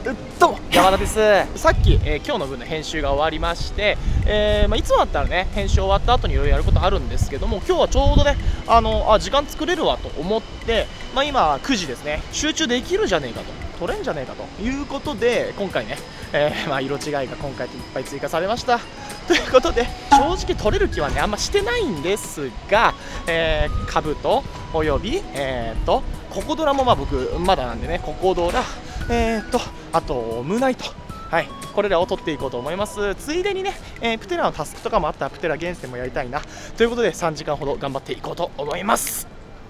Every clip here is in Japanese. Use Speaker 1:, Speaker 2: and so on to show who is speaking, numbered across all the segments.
Speaker 1: どうも山田です。さっき、今日の分の編集が終わりまして、いつもだったらね編集終わった後にいろいろやることあるんですけども、今日はちょうどね時間作れるわと思って、今9時ですね、集中できるじゃねえかと、取れんじゃねえかということで、今回ね、色違いが今回いっぱい追加されましたということで、正直取れる気はねあんましてないんですが、兜およびココドラも僕まだなんでね、ココドラあとムーナイト、はい、これらを取っていこうと思います。ついでにね、プテラのタスクとかもあったらプテラ現世もやりたいなということで、3時間ほど頑張っていこうと思います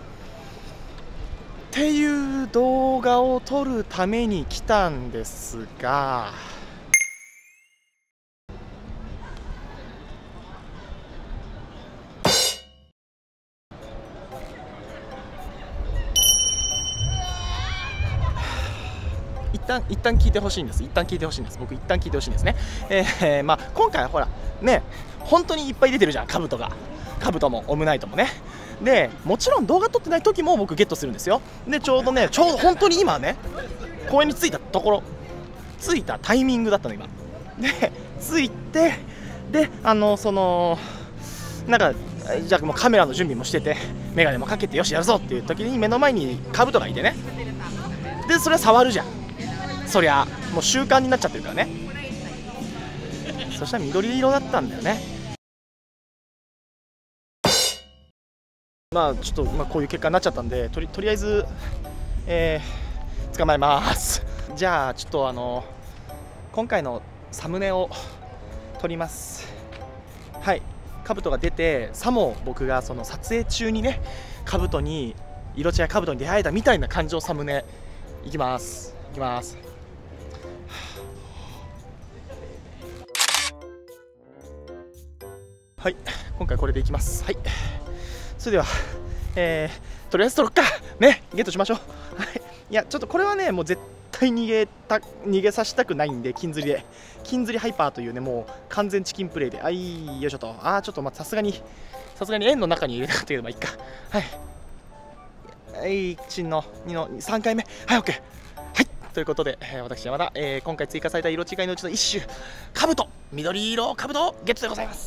Speaker 1: っていう動画を撮るために来たんですが、一旦聞いてほしいんです。僕一旦聞いてほしいんですね。今回はほらね、本当にいっぱい出てるじゃん、兜もオムナイトもね。でもちろん動画撮ってない時も僕ゲットするんですよ。でちょうど本当に今ね、公園に着いたタイミングだったの今で、着いて、でなんかじゃあもうカメラの準備もしてて、メガネもかけてよしやるぞっていう時に目の前に兜がいてね、でそれは触るじゃん、そりゃもう習慣になっちゃってるからね。そしたら緑色だったんだよね。ちょっとこういう結果になっちゃったんで、とりあえず、捕まえます。じゃあちょっと今回のサムネを撮ります。はい、兜が出て、さも僕がその撮影中にね色違い兜に出会えたみたいな感じのサムネいきます。はい、今回これでいきます。はい、それでは、とりあえず撮ろっかね、ゲットしましょう。はい、いやちょっとこれはねもう絶対逃げさせたくないんで、金釣りハイパーというね、もう完全チキンプレイで、よいしょと、ちょっとさすがに円の中に入れたかったけどいいか。はい、1の2の3回目、はい OK。ということで、私山田、今回追加された色違いのうちの一種、緑色兜をゲットでございます。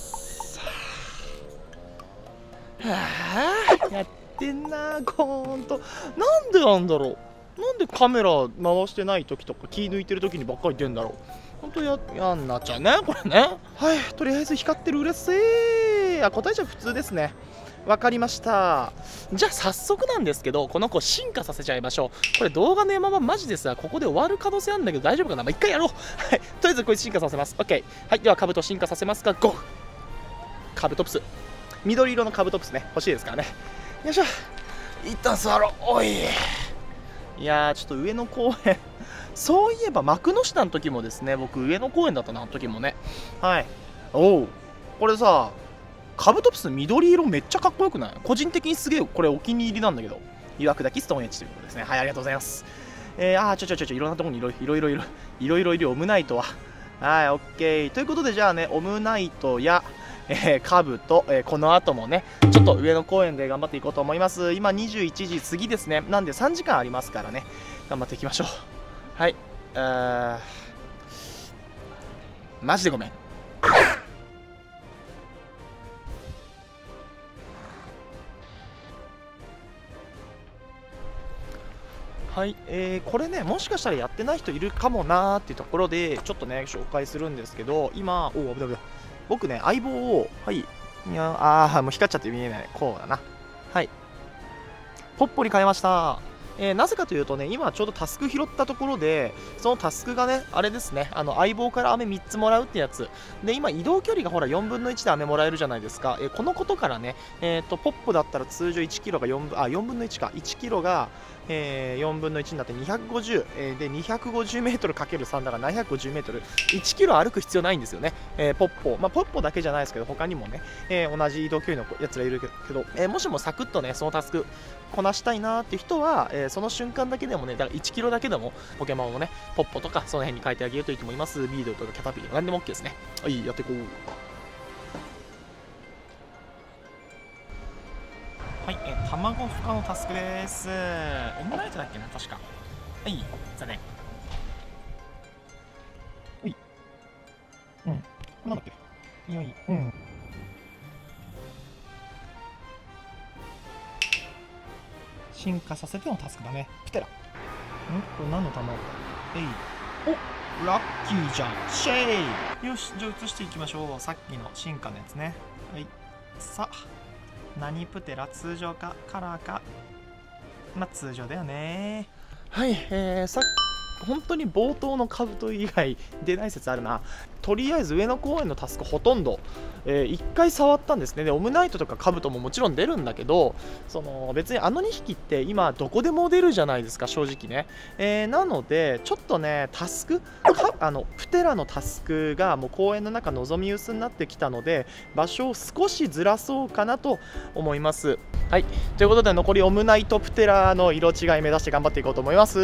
Speaker 1: やってんなほんと。なんでなんだろう、なんでカメラ回してない時とか気抜いてる時にばっかり出んだろう。ほんとやんなっちゃうねこれね。はい、とりあえず光ってるうれしい。答えじゃ普通ですね。わかりました。じゃあ早速なんですけど、この子進化させちゃいましょう。これ動画の山場マジですが、ここで終わる可能性あるんだけど大丈夫かな。一回やろう。はい、とりあえずこいつ進化させます。 OK。 はい、では兜進化させますが、ゴー。カブトプス、緑色のカブトプスね、欲しいですからね。よいしょ、一旦座ろう。おい、いやちょっと上野公園そういえば幕の下の時もですね、僕上野公園だったな、あの時もね。はい、おう、これさ、カブトプス緑色めっちゃかっこよくない？個人的にすげえこれお気に入りなんだけど、岩砕きストーンエッジということですね。はい、ありがとうございます。いろんなところにいろいろオムナイトは、はい、オッケーということで、じゃあね、オムナイトや兜、この後もねちょっと上野公園で頑張っていこうと思います。今21時過ぎですね。なんで3時間ありますからね、頑張っていきましょう。はい、マジでごめん。はい、これね、もしかしたらやってない人いるかもなーっていうところでちょっとね紹介するんですけど、今僕ね相棒を、はい、もう光っちゃって見えない、こうだな。はい、ポッポに変えました。なぜかというとね、今ちょうどタスク拾ったところで、そのタスクがね、あれですね、相棒から飴3つもらうってやつで、今移動距離がほら4分の1で飴もらえるじゃないですか。このことからね、ポップだったら通常1キロが4分の1か、1キロが、4分の1になって250、で250メートル ×3 だから750メートル、1キロ歩く必要ないんですよね。ポッポだけじゃないですけど、他にもね、同じ移動距離のやつらいるけど、もしもサクッとねそのタスクこなしたいなーっていう人は、その瞬間だけでもね、だから1キロだけでもポケモンをね、ポッポとかその辺に変えてあげるといいと思います。ビードルとかキャタピーとか何でも OK ですね。はい、やっていこう。はい、卵孵化のタスクです。オムライトだっけな、確か。はい、残念。 なんだっけ、よい、進化させてのタスクだね。プテラ。これ何の玉？お、ラッキーじゃん。シェイ。よし、じゃあ移していきましょう。さっきの進化のやつね。はい。さあ、何プテラ？通常かカラーか。まあ通常だよね。はい、本当に冒頭の兜以外出ない説あるな。とりあえず上野公園のタスクほとんど、1回触ったんですね。でオムナイトとか兜ももちろん出るんだけど、別にあの2匹って今どこでも出るじゃないですか、正直ね。なのでちょっとねタスクプテラのタスクがもう公園の中望み薄になってきたので、場所を少しずらそうかなと思います。はい、ということで残りオムナイトプテラの色違い目指して頑張っていこうと思います。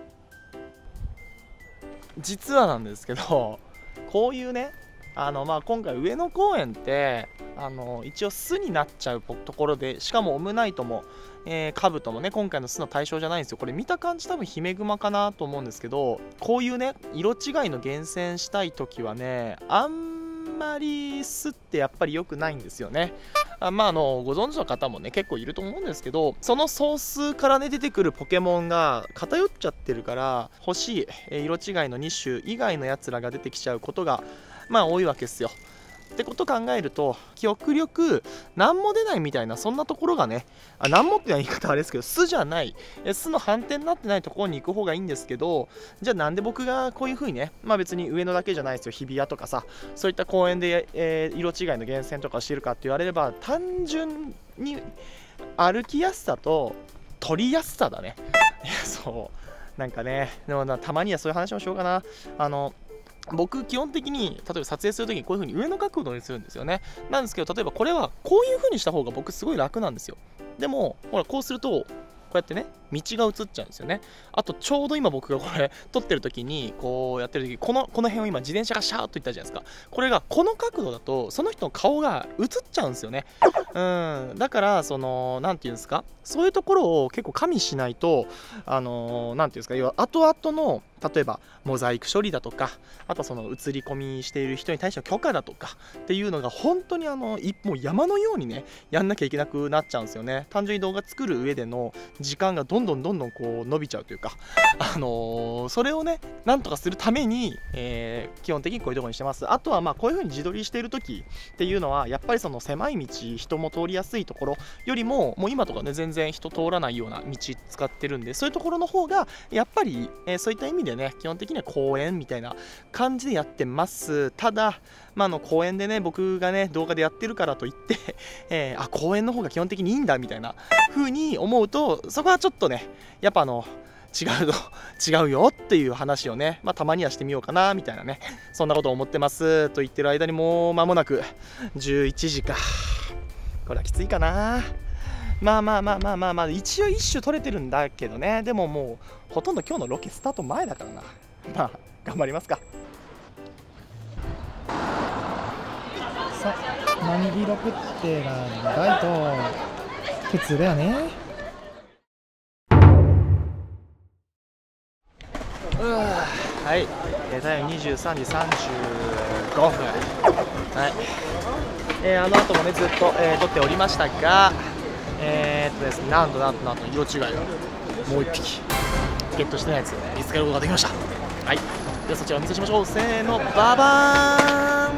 Speaker 1: 実はなんですけど、こういうね今回上野公園って一応巣になっちゃうところで、しかもオムナイトもカブトもね今回の巣の対象じゃないんですよ。これ見た感じ多分ヒメグマかなと思うんですけど、こういうね色違いの厳選したい時はねあんまり巣ってやっぱり良くないんですよね。ご存知の方もね結構いると思うんですけど、そのソースからね出てくるポケモンが偏っちゃってるから、欲しい色違いの2種以外のやつらが出てきちゃうことが多いわけですよ。ってこと考えると、極力何も出ないみたいなそんなところがね、何もって言い方あれですけど、巣じゃない巣の反転になってないところに行く方がいいんですけど、じゃあなんで僕がこういう風にね、別に上野だけじゃないですよ、日比谷とかさ、そういった公園で、色違いの厳選とかしてるかって言われれば、単純に歩きやすさと取りやすさだね。そうなんかね、でもたまにはそういう話もしようかな。僕基本的に例えば撮影するときにこういう風に上の角度にするんですよね。なんですけど、例えばこれはこういう風にした方が僕すごい楽なんですよ。でもほらこうするとこうやってね道が映っちゃうんですよね。あとちょうど今僕がこれ撮ってる時にこうやってる時この辺を今自転車がシャーっといったじゃないですか。これがこの角度だとその人の顔が映っちゃうんですよね。だからなんていうんですか、そういうところを結構加味しないとなんていうんですか、要は後々の例えばモザイク処理だとか、あとは映り込みしている人に対しての許可だとかっていうのが本当にもう山のようにねやんなきゃいけなくなっちゃうんですよね。単純に動画作る上での時間がどんどんこう伸びちゃうというか、それをねなんとかするために、基本的にこういうところにしてます。あとはこういう風に自撮りしている時っていうのはやっぱり狭い道、人も通りやすいところよりももう今とかね全然人通らないような道使ってるんで、そういうところの方がやっぱり、そういった意味でね基本的には公園みたいな感じでやってます。ただ公園でね僕がね動画でやってるからといって、公園の方が基本的にいいんだみたいな風に思うと、そこはちょっとねやっぱ違うよっていう話をね、たまにはしてみようかなみたいなね、そんなことを思ってますと言ってる間にもう間もなく11時か。これはきついかな。一応一種取れてるんだけどね。でももうほとんど今日のロケスタート前だからな。頑張りますか。さあ、何色プッテラのライト普通だよね。はい、タイム23時35分。はい、あの後もねずっと、撮っておりましたが、ですね、なんと色違いをもう1匹ゲットしてないやつ見つけることができました。はい、ではそちらをお見せしましょう。せーの、ババーン。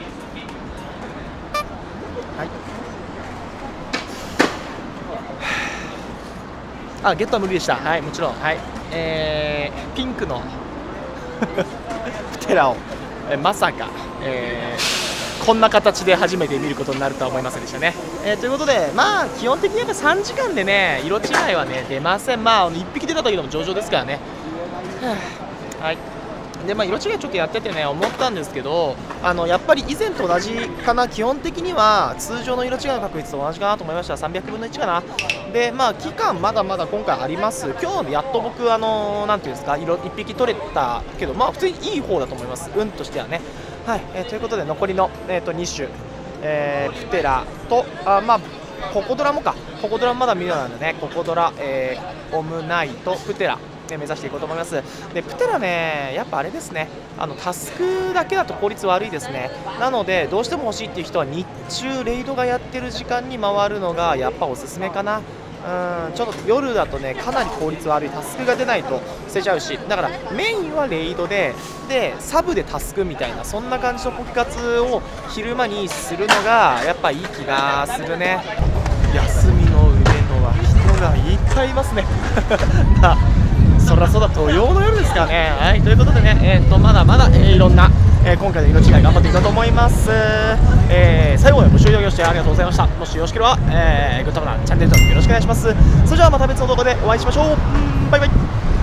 Speaker 1: はい、ゲットは無理でした。はい、もちろん。はい、ピンクのプテラを、まさか、こんな形で初めて見ることになるとは思いませんでしたね。ということで基本的にやっぱ3時間でね色違いはね出ません。1匹出ただけでも上々ですからね。はい。で色違いちょっとやっててね思ったんですけど、やっぱり以前と同じかな。基本的には通常の色違いの確率と同じかなと思いました。300分の1かな。で期間まだまだ今回あります。今日やっと僕なんていうんですか、1匹取れたけど普通にいい方だと思います、運としてはね。はい、ということで残りの、2種、プテラとココドラもか。ココドラもまだ見るなんでね、ココドラ、オムナイト、プテラ目指していこうと思います。でプテラね、やっぱあれですね、タスクだけだと効率悪いですね。なのでどうしても欲しいっていう人は日中レイドがやってる時間に回るのがやっぱおすすめかな。ちょっと夜だとねかなり効率悪い、タスクが出ないと捨てちゃうし、だからメインはレイドでサブでタスクみたいな、そんな感じのポケ活を昼間にするのがやっぱいい気がするね。休みの上野は人がいっぱいいますねそりゃそうだ、土曜の夜ですからね。はい、ということでね、まだまだ、いろんな、今回の色違い頑張っていきたいと思います。最後までご視聴いただきましてありがとうございました。もしよろしければ、グッドボタン、チャンネル登録よろしくお願いします。それではまた別の動画でお会いしましょう。バイバイ。